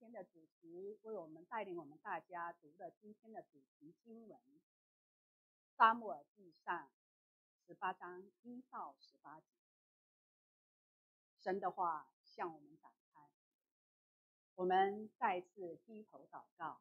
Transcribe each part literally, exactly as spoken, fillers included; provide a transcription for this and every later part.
天的主题，为我们带领我们大家读了今天的主题经文，撒母耳记上十八章一到十八节。神的话向我们展开，我们再次低头祷告。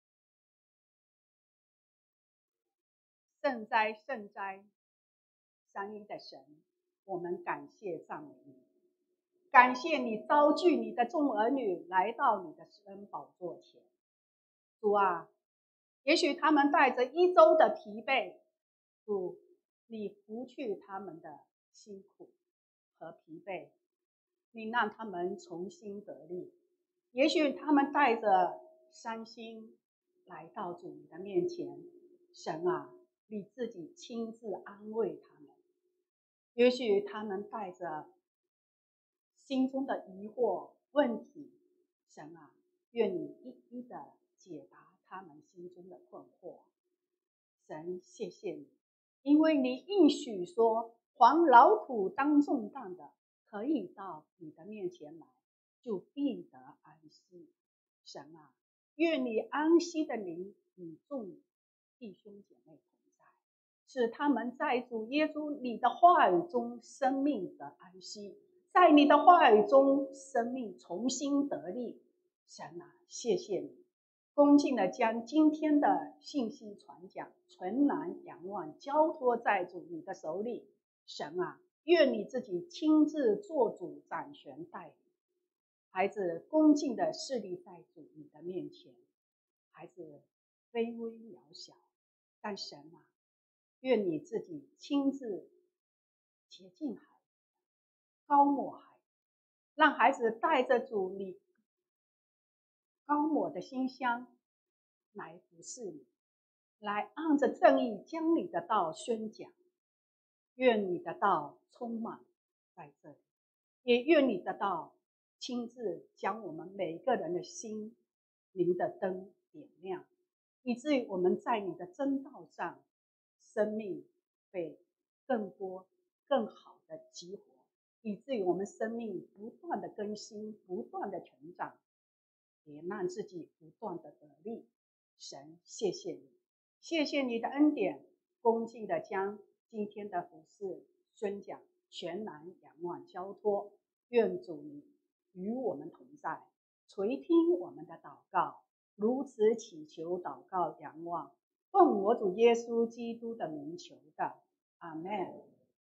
圣哉圣哉，三一的神，我们感谢赞美你，感谢你召聚你的众儿女来到你的施恩宝座前。主啊，也许他们带着一周的疲惫，主，你拂去他们的辛苦和疲惫，你让他们重新得力。也许他们带着伤心来到主你的面前，神啊，你自己亲自安慰他们。也许他们带着心中的疑惑问题，神啊，愿你一一的解答他们心中的困惑。神，谢谢你，因为你应许说，凡劳苦担重担的，可以到你的面前来，就必得安息。神啊，愿你安息的灵与众弟兄姐妹同在，使他们在主耶稣你的话语中生命的安息，在你的话语中生命重新得力。神啊，谢谢你，恭敬地将今天的信息传讲纯然仰望交托在主你的手里。神啊，愿你自己亲自做主掌权带领孩子，恭敬地侍立在主你的面前。孩子卑微渺小，但神啊，愿你自己亲自洁净孩子，高抹孩子，让孩子带着主你高抹的馨香来服侍你，来按着正义将你的道宣讲。愿你的道充满在这里，也愿你的道亲自将我们每个人的心灵的灯点亮，以至于我们在你的真道上生命被更多更好的激活，以至于我们生命不断的更新，不断的成长，也让自己不断的得力。神，谢谢你，谢谢你的恩典，恭敬的将今天的服事宣讲全然仰望交托。愿主你与我们同在，垂听我们的祷告，如此祈求祷告仰望，奉我主耶稣基督的名求的，阿们。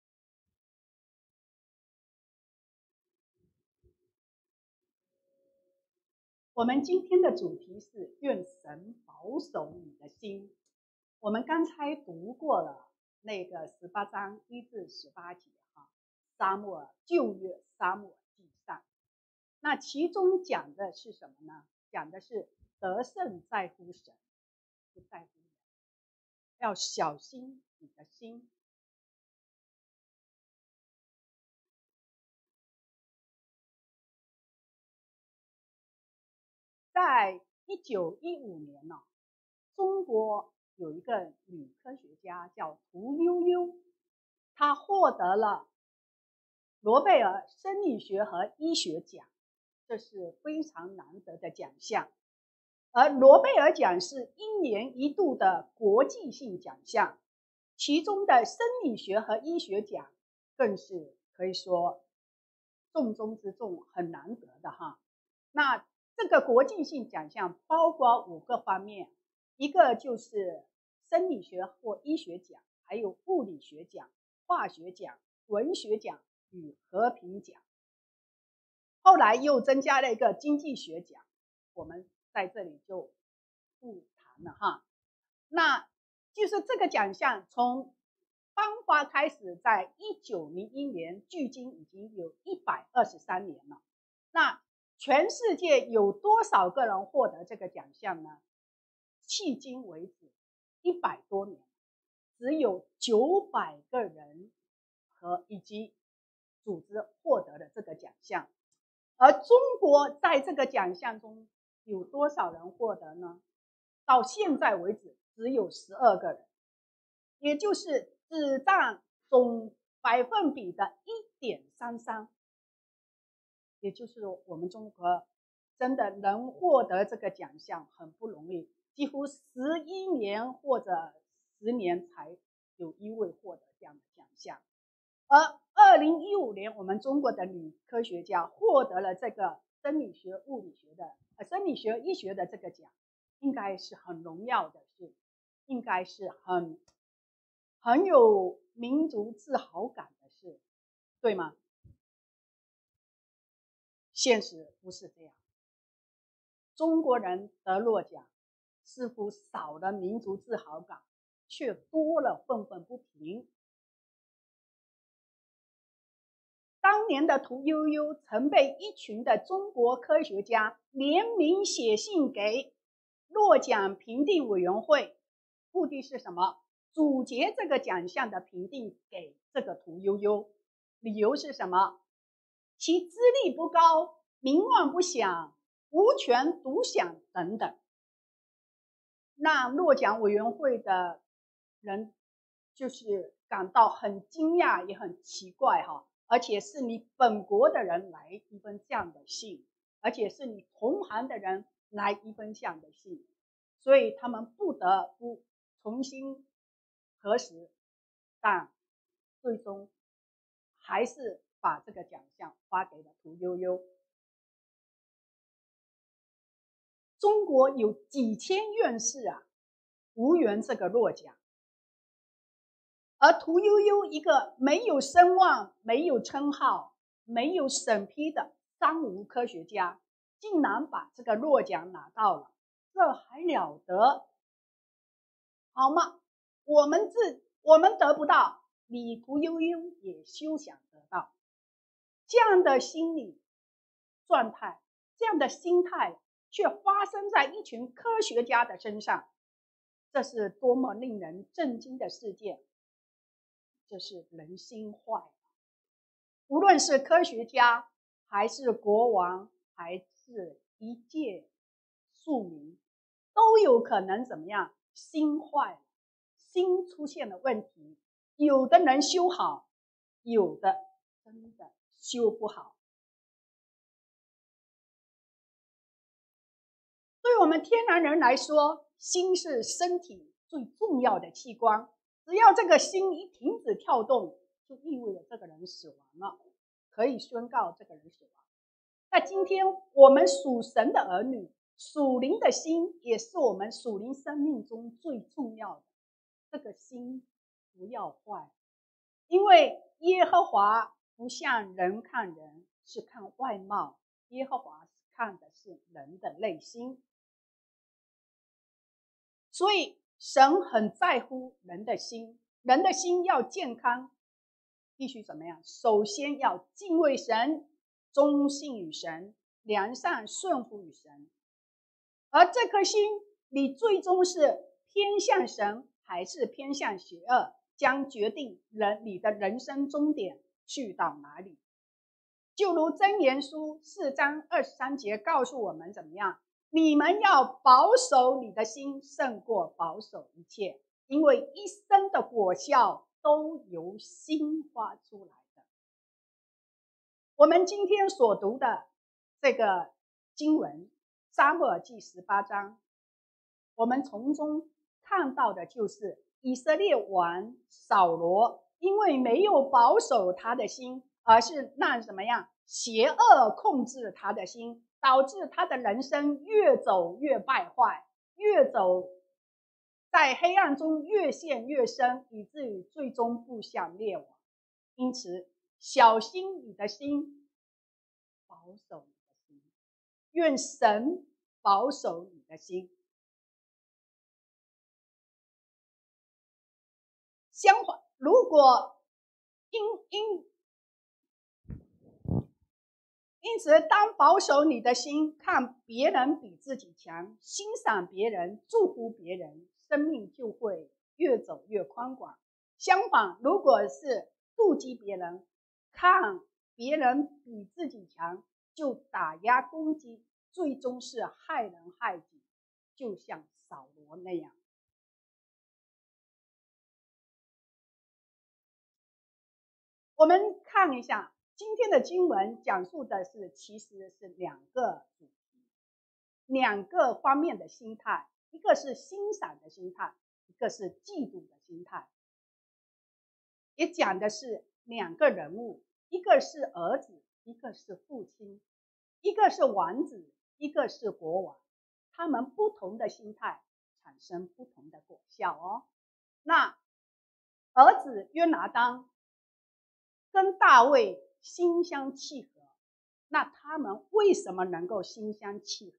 我们今天的主题是愿神保守你的心。我们刚才读过了那个十八章一至十八节哈，撒母耳旧约撒母耳记上，那其中讲的是什么呢？讲的是得胜在乎神，不在乎人，要小心你的心。在一九一五年呢，中国有一个女科学家叫屠呦呦，她获得了诺贝尔生理学和医学奖，这是非常难得的奖项。而诺贝尔奖是一年一度的国际性奖项，其中的生理学和医学奖更是可以说重中之重，很难得的哈。那这个国际性奖项包括五个方面，一个就是生理学或医学奖，还有物理学奖、化学奖、文学奖与和平奖。后来又增加了一个经济学奖，我们在这里就不谈了哈。那就是这个奖项从颁发开始，在一九零一年，距今已经有一百二十三年了。那全世界有多少个人获得这个奖项呢？迄今为止一百多年，只有九百个人和以及组织获得了这个奖项。而中国在这个奖项中有多少人获得呢？到现在为止只有十二个人，也就是只占总百分比的 一点三三， 也就是我们中国真的能获得这个奖项很不容易，几乎十一年或者十年才有一位获得这样的奖项。而二零一五年，我们中国的女科学家获得了这个生理学、物理学的、呃生理学、医学的这个奖，应该是很荣耀的事，应该是很很有民族自豪感的事，对吗？现实不是这样，中国人得诺奖，似乎少了民族自豪感，却多了愤愤不平。当年的屠呦呦曾被一群的中国科学家联名写信给诺奖评定委员会，目的是什么？阻截这个奖项的评定给这个屠呦呦，理由是什么？其资历不高，名望不响，无权独享等等。那诺奖委员会的人就是感到很惊讶，也很奇怪哈。而且是你本国的人来一封这样的信，而且是你同行的人来一封这样的信，所以他们不得不重新核实，但最终还是把这个奖项发给了屠呦呦。中国有几千院士啊，无缘这个诺奖。而屠呦呦一个没有声望、没有称号、没有审批的三无科学家，竟然把这个诺奖拿到了，这还了得？好吗？我们自我们得不到，你屠呦呦也休想得到。这样的心理状态，这样的心态，却发生在一群科学家的身上，这是多么令人震惊的事件！这是人心坏。无论是科学家，还是国王，还是一介庶民，都有可能怎么样？心坏了，心出现了问题。有的能修好，有的真的修不好。对我们天然人来说，心是身体最重要的器官。只要这个心一停止跳动，就意味着这个人死亡了，可以宣告这个人死亡。那今天我们属神的儿女，属灵的心也是我们属灵生命中最重要的。这个心不要坏，因为耶和华不像人看人，是看外貌，耶和华看的是人的内心。所以神很在乎人的心，人的心要健康，必须怎么样？首先要敬畏神，忠信于神，良善顺服于神。而这颗心，你最终是偏向神还是偏向邪恶，将决定人你的人生终点去到哪里。就如箴言书四章二十三节告诉我们怎么样？你们要保守你的心，胜过保守一切，因为一生的果效都由心发出来的。我们今天所读的这个经文撒母耳记十八章，我们从中看到的就是以色列王扫罗因为没有保守他的心，而是让什么样邪恶控制他的心，导致他的人生越走越败坏，越走在黑暗中越陷越深，以至于最终步向灭亡。因此小心你的心，保守你的心，愿神保守你的心。相反，如果因因因此，当保守你的心，看别人比自己强，欣赏别人，祝福别人，生命就会越走越宽广。相反，如果是妒忌别人，看别人比自己强，就打压攻击，最终是害人害己，就像扫罗那样。我们看一下今天的经文，讲述的是其实是两个主题。 两个方面的心态，一个是欣赏的心态，一个是嫉妒的心态。也讲的是两个人物，一个是儿子，一个是父亲，一个是王子，一个是国王，他们不同的心态产生不同的果效哦。那儿子约拿单跟大卫心相契合，那他们为什么能够心相契合？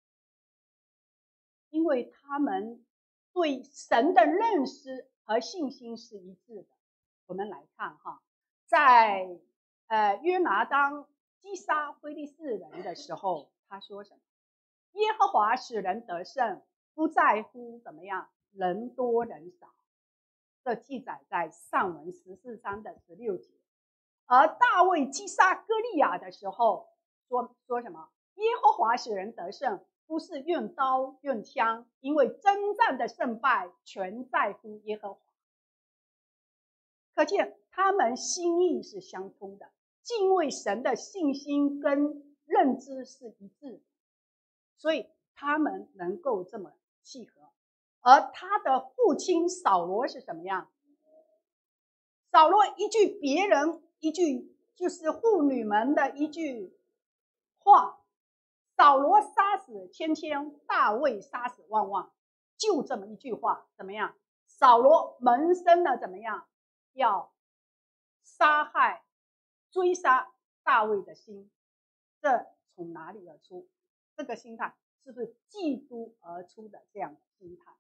因为他们对神的认识和信心是一致的。我们来看哈，在呃约拿单击杀非利士人的时候，他说什么？耶和华使人得胜，不在乎怎么样，人多人少。这记载在上文十四章的十六节。而大卫击杀歌利亚的时候，说说什么？耶和华使人得胜，不是用刀用枪，因为征战的胜败全在乎耶和华。可见他们心意是相通的，敬畏神的信心跟认知是一致的，所以他们能够这么契合。而他的父亲扫罗是什么样？扫罗一句别人一句就是妇女们的一句话，扫罗杀死千千，大卫杀死万万，就这么一句话，怎么样？扫罗萌生了怎么样？要杀害追杀大卫的心，这从哪里而出？这个心态是不是嫉妒而出的这样的心态？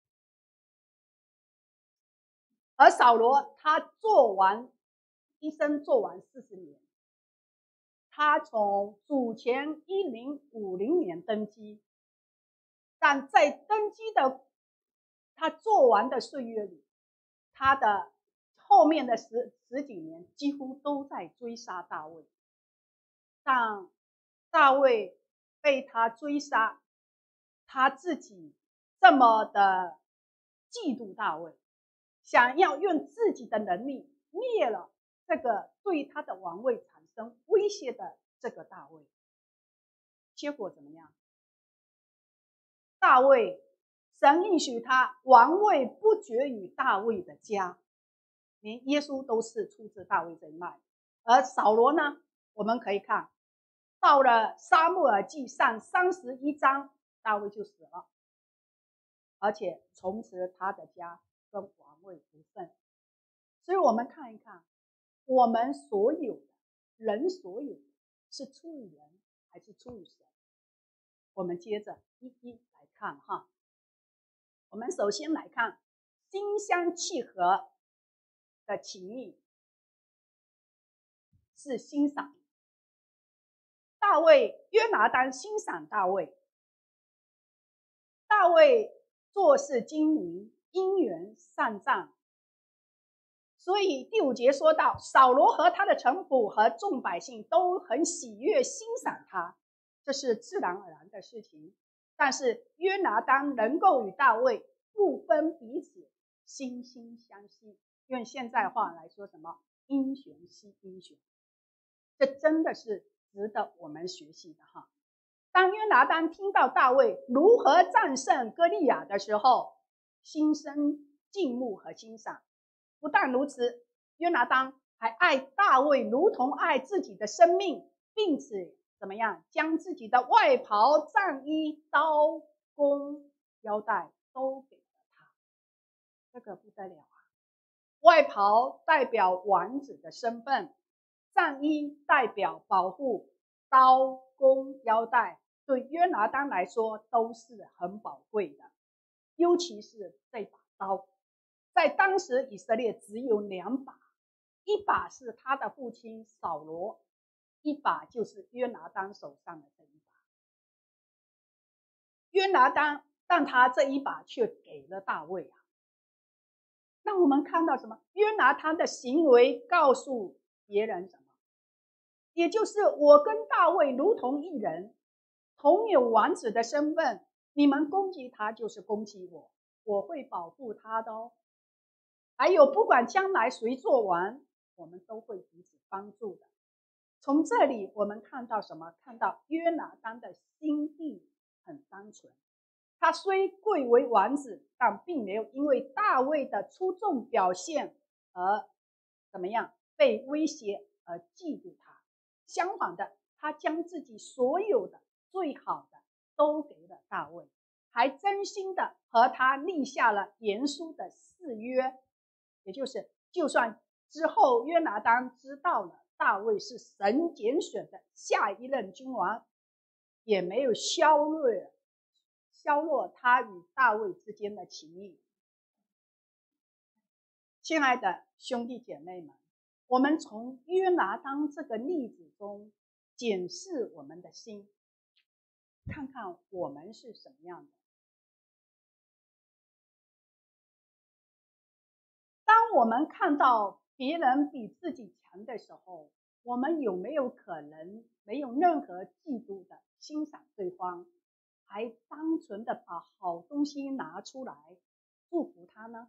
而扫罗他做完一生做完四十年，他从主前一零五零年登基，但在登基的他做完的岁月里，他的后面的十十几年几乎都在追杀大卫。但大卫被他追杀，他自己这么的嫉妒大卫，想要用自己的能力灭了这个对他的王位产生威胁的这个大卫。结果怎么样？大卫，神应许他王位不绝于大卫的家，连耶稣都是出自大卫这一脉。而扫罗呢，我们可以看到了撒母耳记上三十一章，大卫就死了，而且从此他的家跟王位不分。所以我们看一看，我们所有的人所有的是出于人还是出于神？我们接着一一来看哈。我们首先来看心相契合的情谊是欣赏。大卫约拿单欣赏大卫，大卫做事精明，因缘善战。所以第五节说到，扫罗和他的臣仆和众百姓都很喜悦欣赏他，这是自然而然的事情。但是约拿单能够与大卫不分彼此，心心相惜，用现在话来说什么？因循惜因循，这真的是值得我们学习的哈。当约拿单听到大卫如何战胜歌利亚的时候，心生敬慕和欣赏。不但如此，约拿单还爱大卫如同爱自己的生命，并且怎么样，将自己的外袍、战衣、刀弓、腰带都给了他。这个不得了啊！外袍代表王子的身份，战衣代表保护，刀弓腰带对约拿单来说都是很宝贵的，尤其是这把刀。在当时以色列只有两把，一把是他的父亲扫罗，一把就是约拿单手上的这一把。约拿单，但他这一把却给了大卫啊。那我们看到什么？约拿单的行为告诉别人什么？也就是我跟大卫如同一人，同有王子的身份，你们攻击他就是攻击我，我会保护他的哦。还有不管将来谁做王，我们都会彼此帮助的。从这里我们看到什么？看到约拿单的心地很单纯。他虽贵为王子，但并没有因为大卫的出众表现而怎么样被威胁而嫉妒他。相反的，他将自己所有的最好的都给了大卫，还真心的和他立下了严肃的誓约，也就是就算之后约拿单知道了大卫是神拣选的下一任君王，也没有削弱削弱他与大卫之间的情谊。亲爱的兄弟姐妹们，我们从约拿单这个例子中检视我们的心，看看我们是什么样的。当我们看到别人比自己强的时候，我们有没有可能没有任何嫉妒的欣赏对方，还单纯的把好东西拿出来祝福他呢？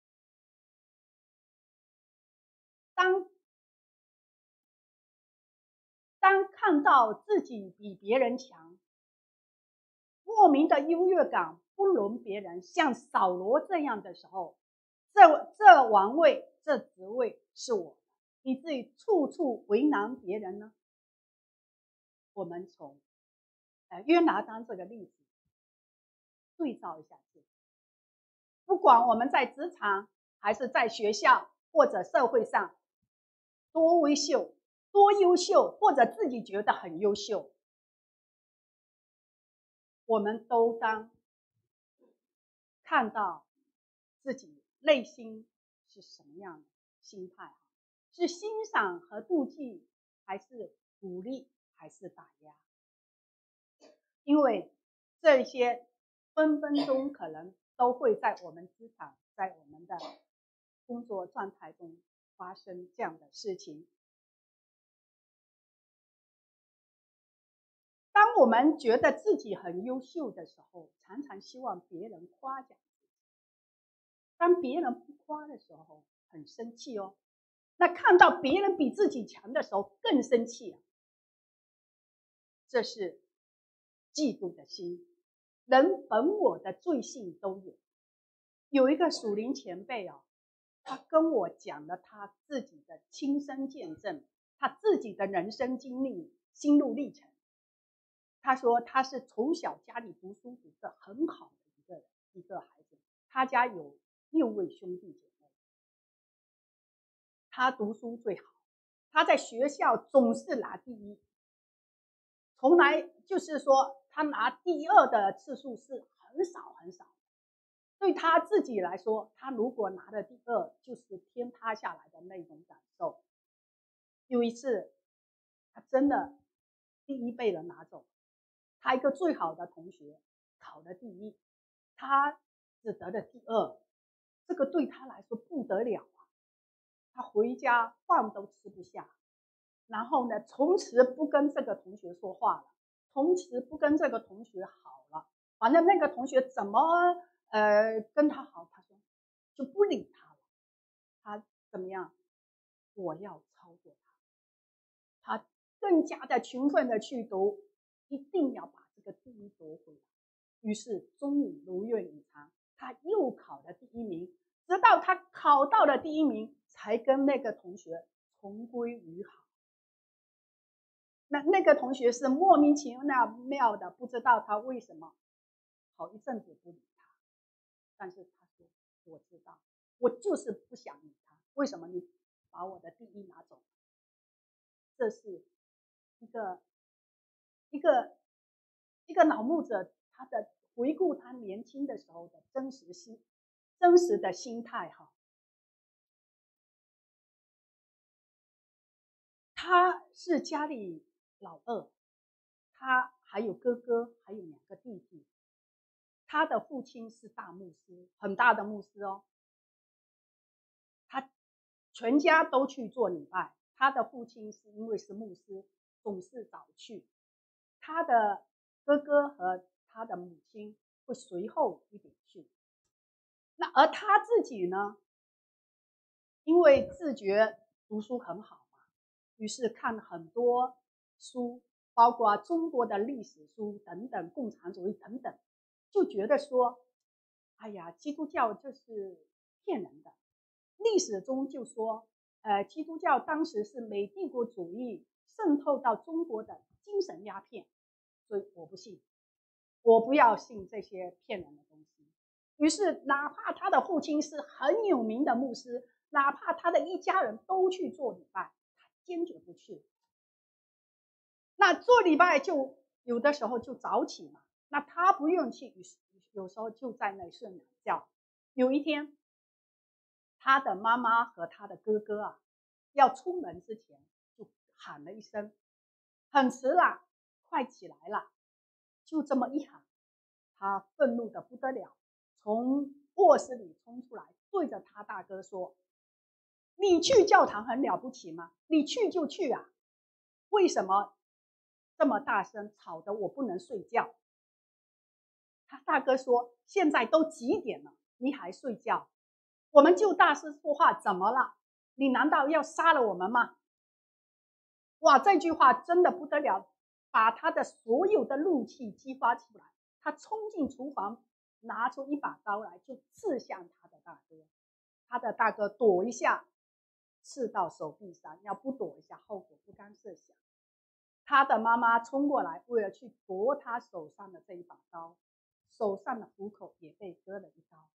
当当看到自己比别人强，莫名的优越感不容别人，像扫罗这样的时候，这这王位这职位是我的，以至于处处为难别人呢？我们从呃约拿单这个例子对照一下自己，不管我们在职场还是在学校或者社会上，多优秀多优秀，或者自己觉得很优秀，我们都当看到自己内心是什么样的心态，是欣赏和妒忌，还是鼓励，还是打压？因为这些分分钟可能都会在我们职场，在我们的工作状态中发生这样的事情。当我们觉得自己很优秀的时候，常常希望别人夸奖自己。当别人不夸的时候，很生气哦。那看到别人比自己强的时候，更生气啊。这是嫉妒的心，人本我的罪性都有。有一个属灵前辈啊，他跟我讲了他自己的亲身见证，他自己的人生经历、心路历程。他说他是从小家里读书读得很好的一个一个孩子，他家有六位兄弟姐妹，他读书最好，他在学校总是拿第一，从来就是说他拿第二的次数是很少很少。对他自己来说，他如果拿了第二，就是天塌下来的那种感受。有一次，他真的第一被人拿走，他一个最好的同学考了第一，他只得了第二，这个对他来说不得了啊！他回家饭都吃不下，然后呢，从此不跟这个同学说话了，从此不跟这个同学好了。反正那个同学怎么呃跟他好，他说就不理他了。他怎么样？我要超过他，他更加的勤奋的去读，一定要把这个第一夺回来。于是终于如愿以偿，他又考了第一名，直到他考到了第一名，才跟那个同学重归于好。那那个同学是莫名其妙的，不知道他为什么好一阵子不理他，但是他说我知道，我就是不想理他，为什么你把我的第一拿走？这是一个一个一个老牧者他的回顾他年轻的时候的真实心真实的心态哈。他是家里老二，他还有哥哥，还有两个弟弟。他的父亲是大牧师，很大的牧师哦。他全家都去做礼拜，他的父亲是因为是牧师，总是早去。他的哥哥和他的母亲会随后一点去。那而他自己呢，因为自觉读书很好嘛，于是看很多书， 包括中国的历史书等等，共产主义等等，就觉得说，哎呀，基督教这是骗人的。历史中就说，呃，基督教当时是美帝国主义渗透到中国的精神鸦片，所以我不信，我不要信这些骗人的东西。于是，哪怕他的父亲是很有名的牧师，哪怕他的一家人都去做礼拜，他坚决不去。那做礼拜就有的时候就早起嘛，那他不愿去，有时候就在那睡懒觉。有一天，他的妈妈和他的哥哥啊，要出门之前就喊了一声：“很迟了，快起来了！”就这么一喊，他愤怒的不得了，从卧室里冲出来，对着他大哥说：“你去教堂很了不起吗？你去就去啊，为什么这么大声，吵得我不能睡觉？”他大哥说：“现在都几点了，你还睡觉？我们就大声说话，怎么了？你难道要杀了我们吗？”哇，这句话真的不得了，把他的所有的怒气激发出来。他冲进厨房，拿出一把刀来，就刺向他的大哥。他的大哥躲一下，刺到手臂上，要不躲一下，后果不堪设想。他的妈妈冲过来，为了去夺他手上的这一把刀，手上的虎口也被割了一刀。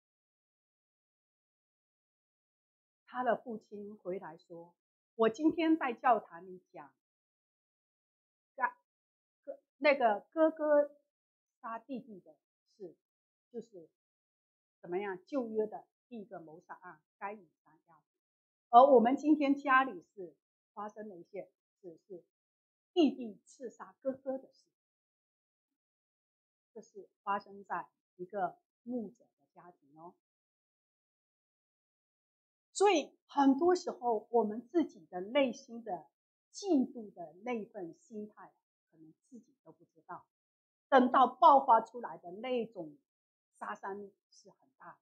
他的父亲回来说：“我今天在教堂里讲，那个哥哥杀弟弟的事，就是怎么样旧约的第一个谋杀案，该隐杀亚伯。而我们今天家里是发生了一件事，是弟弟刺杀哥哥的事。这是发生在一个牧者的家庭哦。所以很多时候，我们自己的内心的嫉妒的那份心态，可能自己都不知道。等到爆发出来的那种杀伤力是很大的。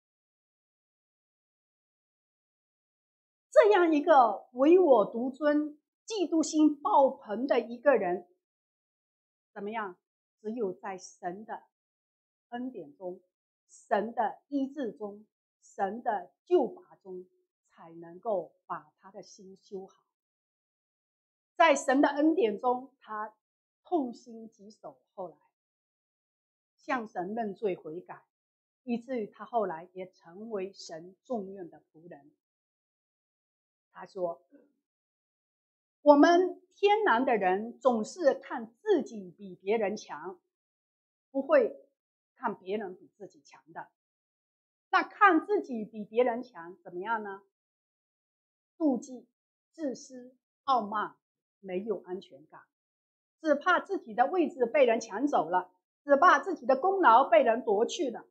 这样一个唯我独尊、嫉妒心爆棚的一个人，怎么样？只有在神的恩典中、神的医治中、神的救拔中，才能够把他的心修好。在神的恩典中，他痛心疾首，后来向神认罪悔改，以至于他后来也成为神重用的仆人。他说：“我们天然的人总是看自己比别人强，不会看别人比自己强的。那看自己比别人强怎么样呢？妒忌、自私、傲慢，没有安全感，只怕自己的位置被人抢走了，只怕自己的功劳被人夺去了。”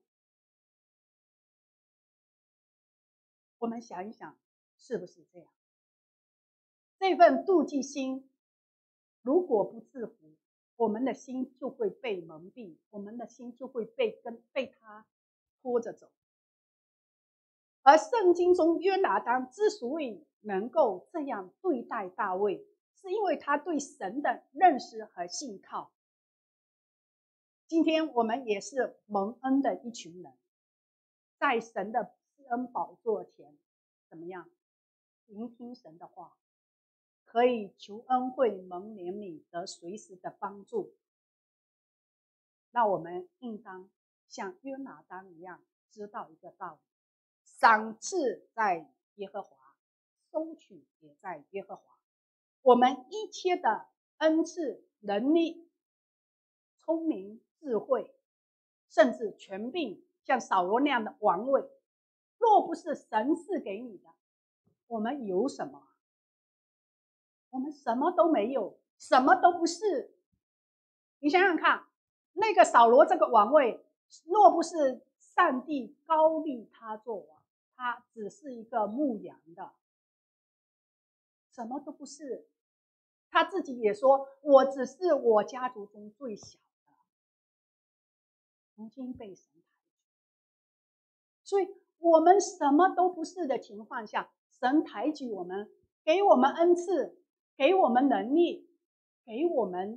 我们想一想，是不是这样？这份妒忌心如果不制服，我们的心就会被蒙蔽，我们的心就会被跟被他拖着走。而圣经中约拿单之所以能够这样对待大卫，是因为他对神的认识和信靠。今天我们也是蒙恩的一群人，在神的施恩宝座前，怎么样聆听神的话，可以求恩惠、蒙怜悯，得随时的帮助。那我们应当像约拿单一样，知道一个道理：赏赐在耶和华，收取也在耶和华。我们一切的恩赐、能力、聪明、智慧，甚至权柄，像扫罗那样的王位，若不是神赐给你的，我们有什么？我们什么都没有，什么都不是。你想想看，那个扫罗这个王位，若不是上帝高立他做王，他只是一个牧羊的，什么都不是。他自己也说：“我只是我家族中最小的。”如今被神抬举，所以我们什么都不是的情况下，神抬举我们，给我们恩赐，给我们能力，给我们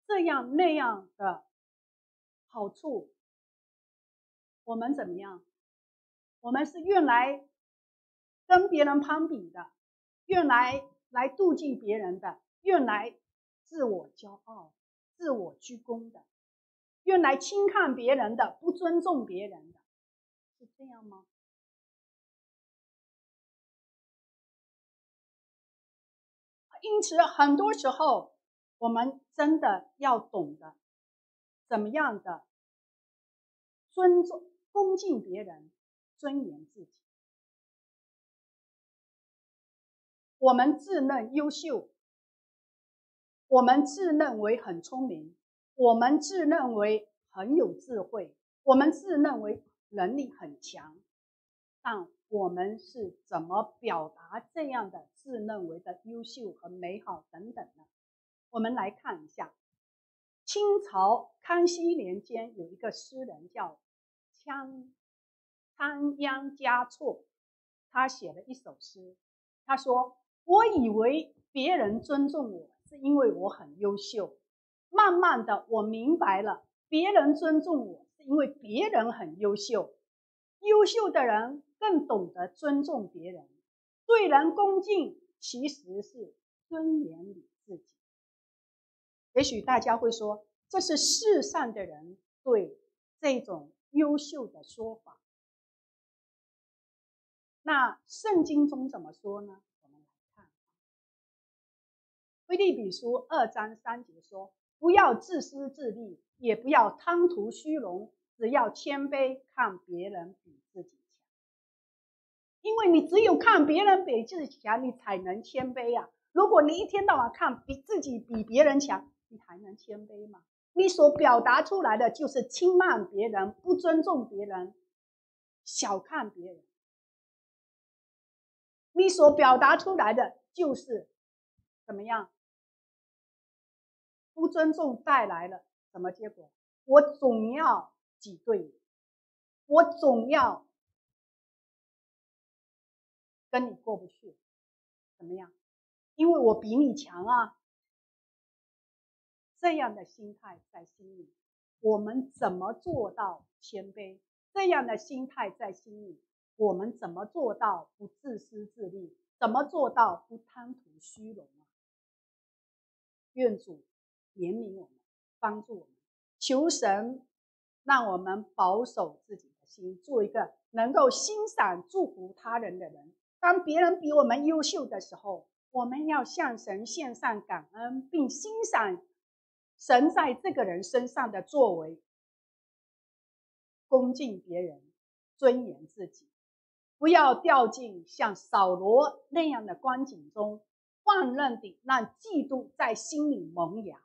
这样那样的好处，我们怎么样？我们是用来跟别人攀比的，用来来妒忌别人的，用来自我骄傲、自我居功的，用来轻看别人的，不尊重别人的，是这样吗？因此，很多时候我们真的要懂得怎么样的尊重、恭敬别人，尊严自己。我们自认优秀，我们自认为很聪明，我们自认为很有智慧，我们自认为能力很强，但我们是怎么表达这样的自认为的优秀和美好等等呢？我们来看一下，清朝康熙年间有一个诗人叫仓仓央嘉措，他写了一首诗，他说：我以为别人尊重我是因为我很优秀，慢慢的我明白了，别人尊重我是因为别人很优秀，优秀的人更懂得尊重别人，对人恭敬其实是尊严你自己。也许大家会说，这是世上的人对这种优秀的说法。那圣经中怎么说呢？我们来看，腓立比书二章三节说：不要自私自利，也不要贪图虚荣，只要谦卑，看别人比自己强。因为你只有看别人比自己强，你才能谦卑啊。如果你一天到晚看比自己比别人强，你还能谦卑吗？你所表达出来的就是轻慢别人，不尊重别人，小看别人。你所表达出来的就是怎么样？不尊重带来了什么结果？我总要挤兑你，我总要跟你过不去，怎么样？因为我比你强啊。这样的心态在心里，我们怎么做到谦卑？这样的心态在心里，我们怎么做到不自私自利？怎么做到不贪图虚荣啊？愿主怜悯我们，帮助我们，求神让我们保守自己的心，做一个能够欣赏祝福他人的人。当别人比我们优秀的时候，我们要向神献上感恩，并欣赏神在这个人身上的作为，恭敬别人，尊严自己，不要掉进像扫罗那样的光景中，放任地让嫉妒在心里萌芽。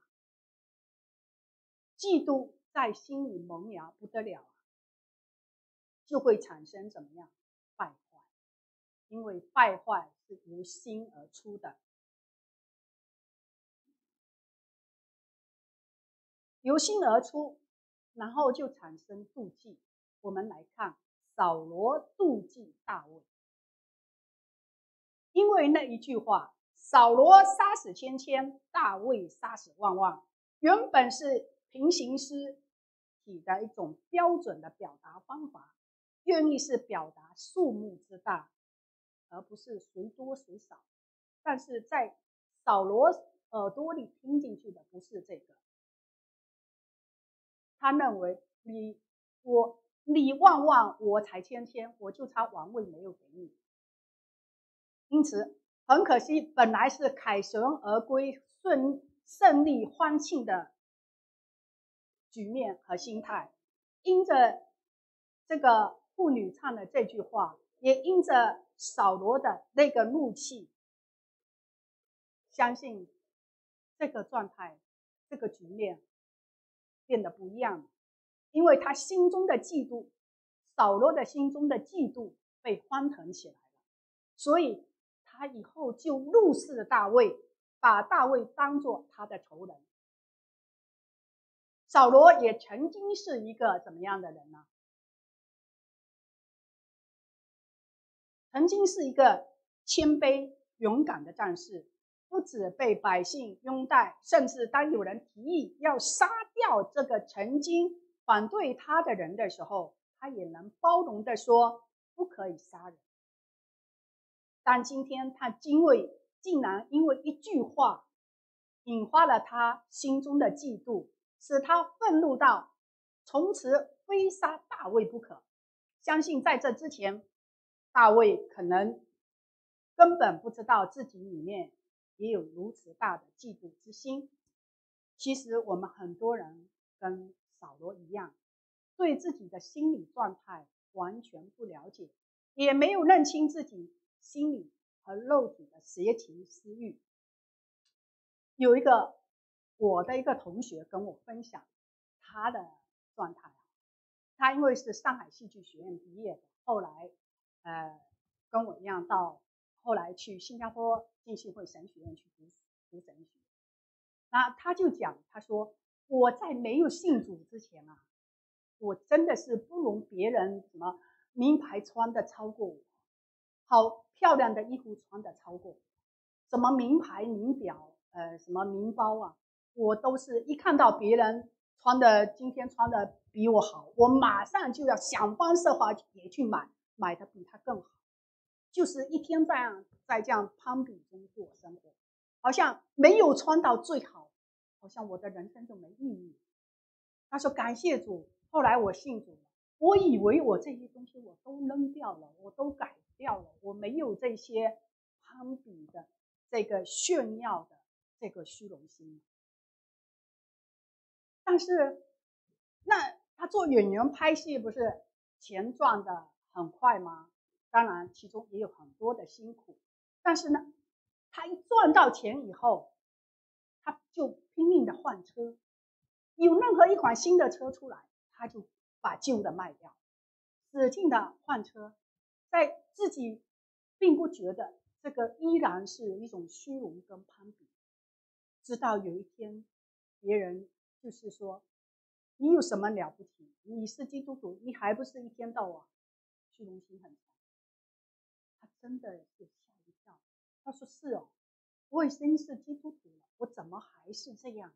嫉妒在心里萌芽不得了，就会产生怎么样？败坏。因为败坏是由心而出的，由心而出，然后就产生妒忌。我们来看扫罗妒忌大卫，因为那一句话，扫罗杀死千千，大卫杀死万万，原本是平行诗体的一种标准的表达方法，愿意是表达数目之大，而不是谁多谁少。但是在扫罗耳朵里听进去的不是这个，他认为你我你万万，我才千千，我就差王位没有给你。因此很可惜，本来是凯旋而归、顺胜利欢庆的局面和心态，因着这个妇女唱的这句话，也因着扫罗的那个怒气，相信这个状态、这个局面变得不一样了。因为他心中的嫉妒，扫罗的心中的嫉妒被翻腾起来了，所以他以后就怒视了大卫，把大卫当作他的仇人。扫罗也曾经是一个怎么样的人呢？曾经是一个谦卑勇敢的战士， 不止被百姓拥戴，甚至当有人提议要杀掉这个曾经反对他的人的时候，他也能包容地说不可以杀人。但今天他因为竟然因为一句话引发了他心中的嫉妒，使他愤怒到从此非杀大卫不可。相信在这之前，大卫可能根本不知道自己里面也有如此大的嫉妒之心。其实我们很多人跟扫罗一样，对自己的心理状态完全不了解，也没有认清自己心理和肉体的邪情私欲。有一个我的一个同学跟我分享他的状态，他因为是上海戏剧学院毕业的，后来呃跟我一样到后来去新加坡浸信会神学院去读读神学。那他就讲，他说我在没有信主之前啊，我真的是不容别人什么名牌穿的超过我，好漂亮的衣服穿的超过我，什么名牌名表呃什么名包啊，我都是一看到别人穿的今天穿的比我好，我马上就要想方设法也去买，买的比他更好，就是一天这样在这样攀比中过生活，好像没有穿到最好，好像我的人生就没意义。他说感谢主，后来我信主了，我以为我这些东西我都扔掉了，我都改掉了，我没有这些攀比的这个炫耀的这个虚荣心。但是那他做演员拍戏不是钱赚的很快吗？当然其中也有很多的辛苦，但是呢他一赚到钱以后，他就拼命的换车，有任何一款新的车出来，他就把旧的卖掉，使劲的换车，在自己并不觉得这个依然是一种虚荣跟攀比。直到有一天别人就是说你有什么了不起，你是基督徒，你还不是一天到晚虚荣心很强。他真的是吓一跳，他说是哦，我已经是基督徒了，我怎么还是这样？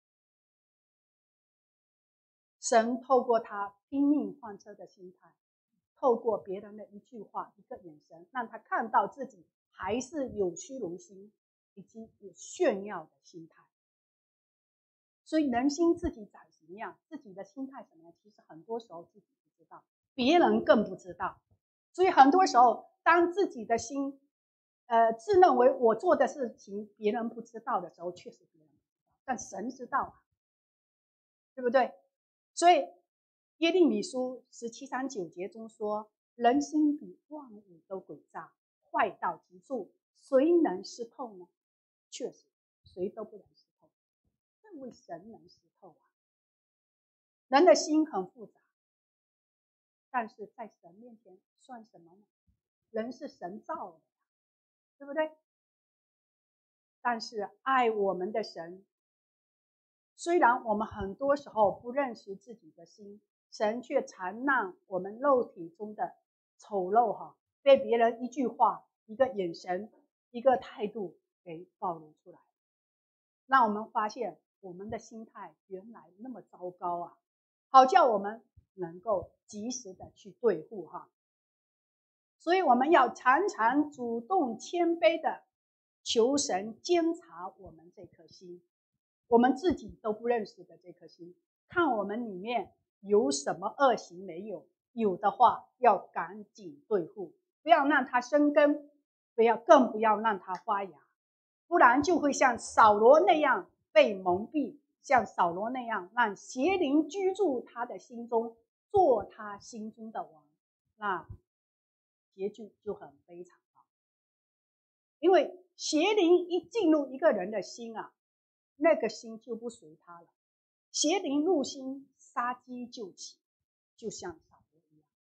神透过他拼命换车的心态，透过别人的一句话一个眼神，让他看到自己还是有虚荣心以及有炫耀的心态。所以人心自己长什么样，自己的心态什么样，其实很多时候自己不知道，别人更不知道。所以很多时候当自己的心呃，自认为我做的事情别人不知道的时候，确实别人不知道，但神知道啊，对不对？所以耶利米书十七章九节中说，人心比万物都诡诈，坏到极处，谁能识透呢？确实谁都不能识透，但为神能识透啊。人的心很复杂，但是在神面前算什么呢？人是神造的，对不对？但是爱我们的神，虽然我们很多时候不认识自己的心，神却常让我们肉体中的丑陋哈，被别人一句话、一个眼神、一个态度给暴露出来，让我们发现我们的心态原来那么糟糕啊，好叫我们能够及时的去对付哈。所以我们要常常主动谦卑的求神监察我们这颗心，我们自己都不认识的这颗心，看我们里面有什么恶行没有，有的话要赶紧对付，不要让它生根，不要更不要让它发芽，不然就会像扫罗那样被蒙蔽，像扫罗那样让邪灵居住他的心中，做他心中的王，那结局就很悲惨了。因为邪灵一进入一个人的心啊，那个心就不随他了，邪灵入心，杀机就起，就像扫罗一样。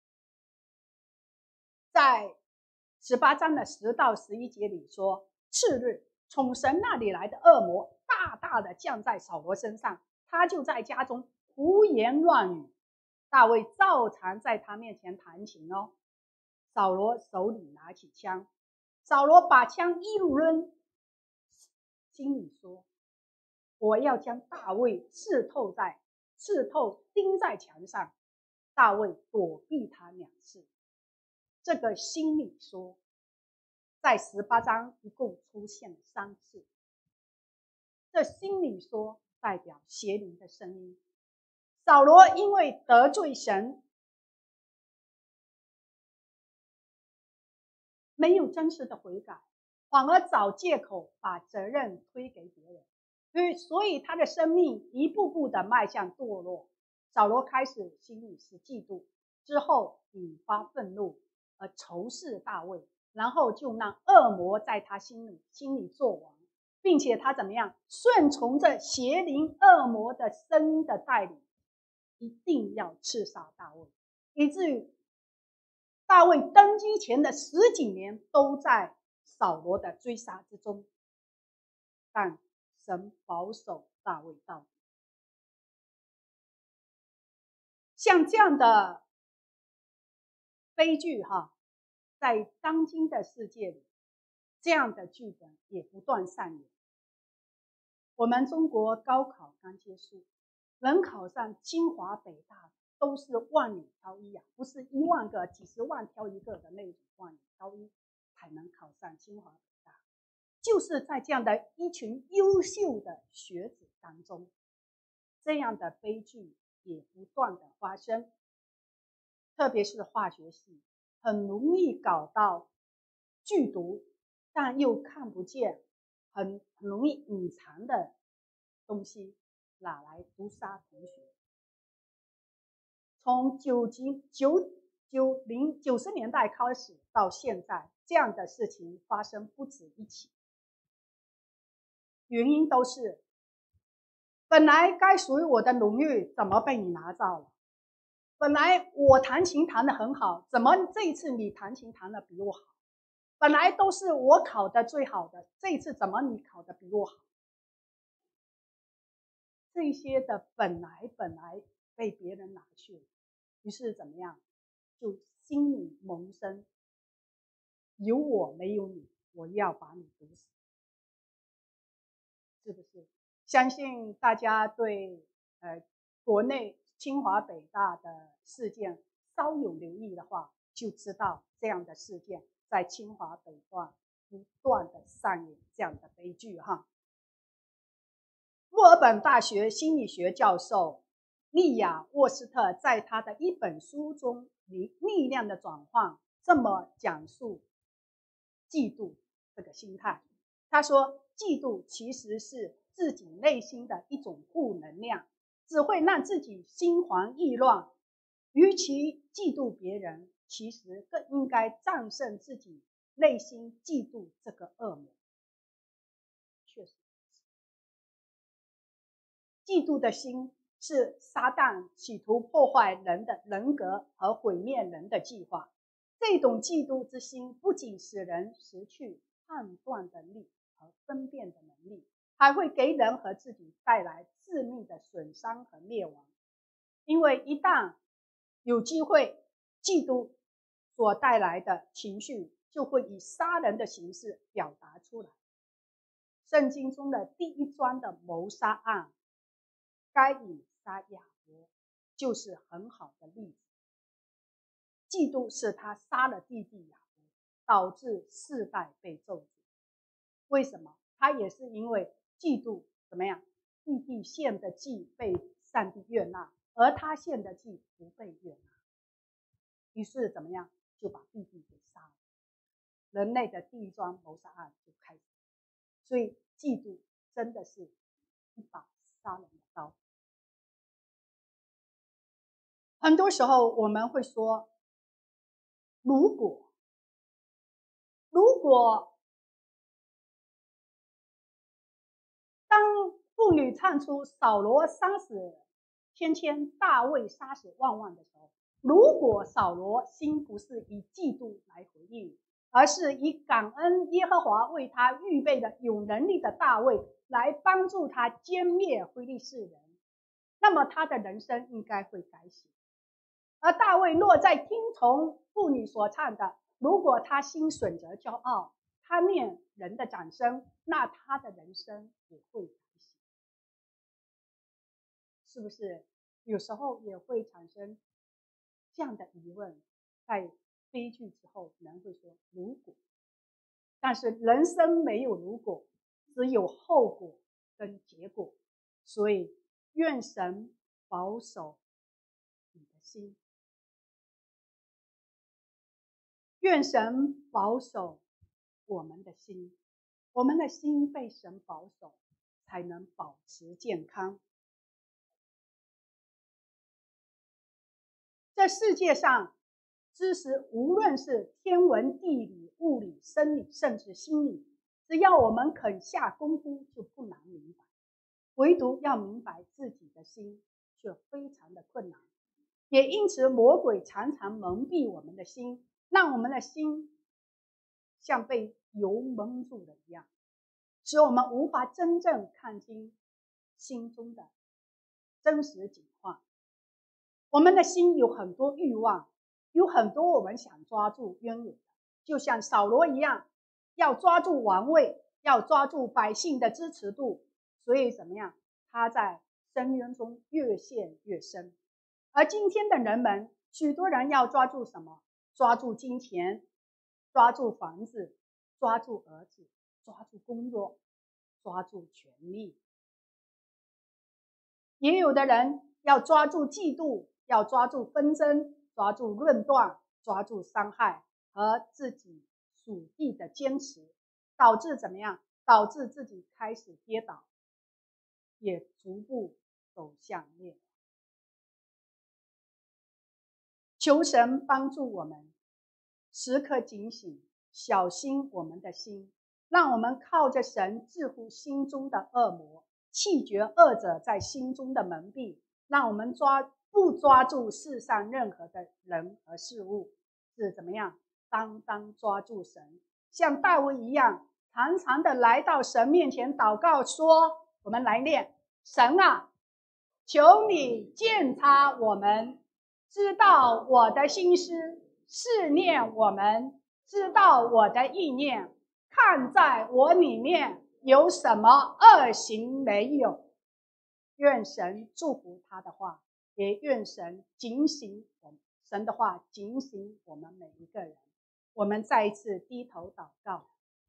在十八章的十到十一节里说，次日从神那里来的恶魔大大的降在扫罗身上，他就在家中胡言乱语，大卫照常在他面前弹琴哦。扫罗手里拿起枪，扫罗把枪一路扔， 心里说：我要将大卫刺透在刺透钉在墙上。大卫躲避他两次。这个心里说在十八章一共出现三次。这心里说代表邪灵的声音。扫罗因为得罪神，没有真实的悔改，反而找借口把责任推给别人，所以他的生命一步步的迈向堕落。扫罗开始心里是嫉妒，之后引发愤怒而仇视大卫，然后就让恶魔在他心里心里作王，并且他怎么样顺从着邪灵恶魔的声音的带领，一定要刺杀大卫，以至于大卫登基前的十几年都在扫罗的追杀之中，但神保守大卫到底。像这样的悲剧哈，在当今的世界里，这样的剧本也不断上演。我们中国高考刚结束，能考上清华北大都是万里挑一啊，不是一万个几十万挑一个的那种万里挑一才能考上清华北大。就是在这样的一群优秀的学子当中，这样的悲剧也不断的发生。特别是化学系很容易搞到剧毒，但又看不见，很很容易隐藏的东西拿来毒杀同学。从九几九九零九十年代开始到现在，这样的事情发生不止一起。原因都是本来该属于我的荣誉怎么被你拿走了？本来我弹琴弹得很好，怎么这一次你弹琴弹得比我好？本来都是我考得最好的，这一次怎么你考得比我好？这些的本来本来被别人拿去了，于是怎么样？就心里萌生，有我没有你，我要把你毒死，是不是？相信大家对呃国内清华北大的事件稍有留意的话，就知道这样的事件在清华北大不断的上演这样的悲剧哈。墨尔本大学心理学教授利亚沃斯特在他的一本书中《力量的转换》这么讲述嫉妒这个心态。他说，嫉妒其实是自己内心的一种负能量，只会让自己心慌意乱。与其嫉妒别人，其实更应该战胜自己内心嫉妒这个恶魔。确实，嫉妒的心是撒旦企图破坏人的人格和毁灭人的计划。这种嫉妒之心不仅使人失去判断的力和分辨的能力，还会给人和自己带来致命的损伤和灭亡。因为一旦有机会，嫉妒所带来的情绪就会以杀人的形式表达出来。圣经中的第一桩的谋杀案，该隐杀亚伯，就是很好的例子。嫉妒使他杀了弟弟亚伯，导致世代被咒诅。为什么？他也是因为嫉妒怎么样？弟弟献的祭被上帝悦纳，而他献的祭不被悦纳，于是怎么样？就把弟弟给杀了。人类的第一桩谋杀案就开始。所以嫉妒真的是一把杀人的刀。很多时候我们会说，如果如果当妇女唱出扫罗杀死千千，大卫杀死万万的时候，如果扫罗心不是以嫉妒来回应，而是以感恩耶和华为他预备的有能力的大卫来帮助他歼灭非利士人，那么他的人生应该会改写。而大卫若在听从妇女所唱的，如果他心损则骄傲， 他念人的掌声，那他的人生也会改写，是不是？有时候也会产生这样的疑问，在悲剧之后，人会说如果，但是人生没有如果，只有后果跟结果，所以愿神保守你的心，愿神保守我们的心，我们的心被神保守，才能保持健康。这世界上知识，无论是天文、地理、物理、生理，甚至心理，只要我们肯下功夫，就不难明白。唯独要明白自己的心，却非常的困难。也因此，魔鬼常常蒙蔽我们的心，让我们的心像被油蒙住了一样，使我们无法真正看清心中的真实情况。我们的心有很多欲望，有很多我们想抓住拥有的，就像扫罗一样，要抓住王位，要抓住百姓的支持度，所以怎么样？他在深渊中越陷越深。而今天的人们，许多人要抓住什么？抓住金钱，抓住房子，抓住儿子，抓住工作，抓住权力。也有的人要抓住嫉妒，要抓住纷争，抓住论断，抓住伤害和自己属地的坚持，导致怎么样？导致自己开始跌倒，也逐步走向灭亡。求神帮助我们，时刻警醒，小心我们的心，让我们靠着神制服心中的恶魔，弃绝恶者在心中的蒙蔽，让我们抓不抓住世上任何的人和事物，是怎么样？单单抓住神，像大卫一样，常常的来到神面前祷告说，我们来念：神啊，求你鉴察我们，知道我的心思，试念我们，知道我的意念，看在我里面有什么恶行没有。愿神祝福他的话，也愿神警醒我们，神的话警醒我们每一个人。我们再一次低头祷告。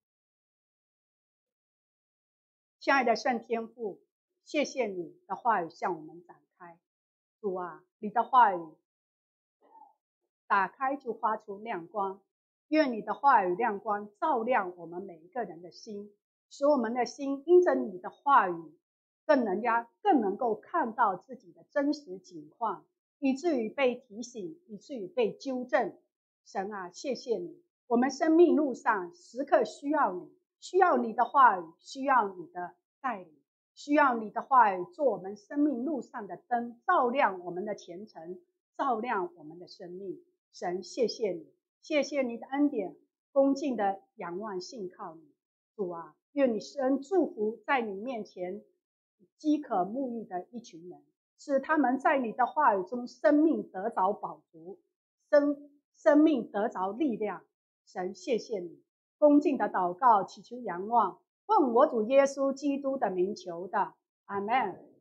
亲爱的圣天父，谢谢你的话语向我们展开。主啊，你的话语打开就发出亮光，愿你的话语亮光照亮我们每一个人的心，使我们的心因着你的话语更能加更能够看到自己的真实情况，以至于被提醒，以至于被纠正。神啊，谢谢你，我们生命路上时刻需要你，需要你的话语，需要你的带领，需要你的话语做我们生命路上的灯，照亮我们的前程，照亮我们的生命。神，谢谢你，谢谢你的恩典，恭敬的仰望信靠你。主啊，愿你施恩祝福在你面前饥渴沐浴的一群人，使他们在你的话语中生命得着饱足，生生命得着力量。神，谢谢你，恭敬的祷告，祈求仰望，奉我主耶稣基督的名求的，阿们。